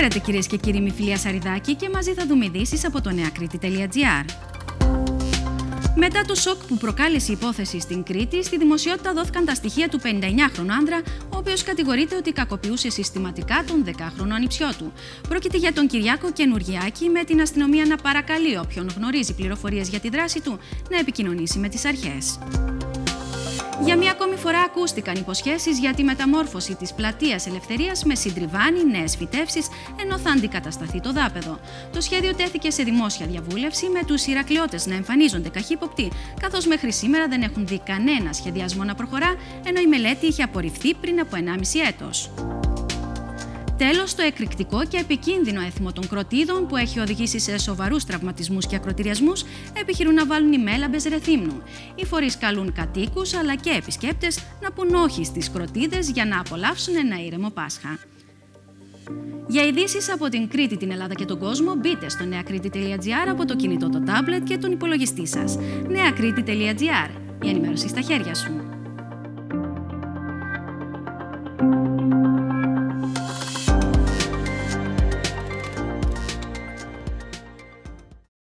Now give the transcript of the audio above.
Χαίρετε κυρίες και κύριοι, είμαι η Φιλία Σαριδάκη και μαζί θα δούμε ειδήσεις από το neakriti.gr. Μετά το σοκ που προκάλεσε η υπόθεση στην Κρήτη, στη δημοσιότητα δόθηκαν τα στοιχεία του 59χρονου άνδρα, ο οποίος κατηγορείται ότι κακοποιούσε συστηματικά τον 10χρονο ανιψιό του. Πρόκειται για τον Κυριάκο Καινουργιάκη, με την αστυνομία να παρακαλεί όποιον γνωρίζει πληροφορίες για τη δράση του να επικοινωνήσει με τις αρχές. Για μία ακόμη φορά ακούστηκαν υποσχέσεις για τη μεταμόρφωση της Πλατείας Ελευθερίας με συντριβάνι, νέες φυτεύσεις, ενώ θα αντικατασταθεί το δάπεδο. Το σχέδιο τέθηκε σε δημόσια διαβούλευση, με τους Ηρακλειώτες να εμφανίζονται καχύποπτοι, καθώς μέχρι σήμερα δεν έχουν δει κανένα σχεδιασμό να προχωρά, ενώ η μελέτη είχε απορριφθεί πριν από 1,5 έτος. Τέλος, το εκρηκτικό και επικίνδυνο έθιμο των κροτίδων, που έχει οδηγήσει σε σοβαρούς τραυματισμούς και ακρωτηριασμούς, επιχειρούν να βάλουν ημέλαμπες ρεθύμνου. Οι φορείς καλούν κατοίκους αλλά και επισκέπτες να πουν όχι στις κροτίδες για να απολαύσουν ένα ήρεμο Πάσχα. Για ειδήσεις από την Κρήτη, την Ελλάδα και τον κόσμο, μπείτε στο neakriti.gr από το κινητό, το τάμπλετ και τον υπολογιστή σας. neakriti.gr. Η ενημέρωση στα χέρια σου.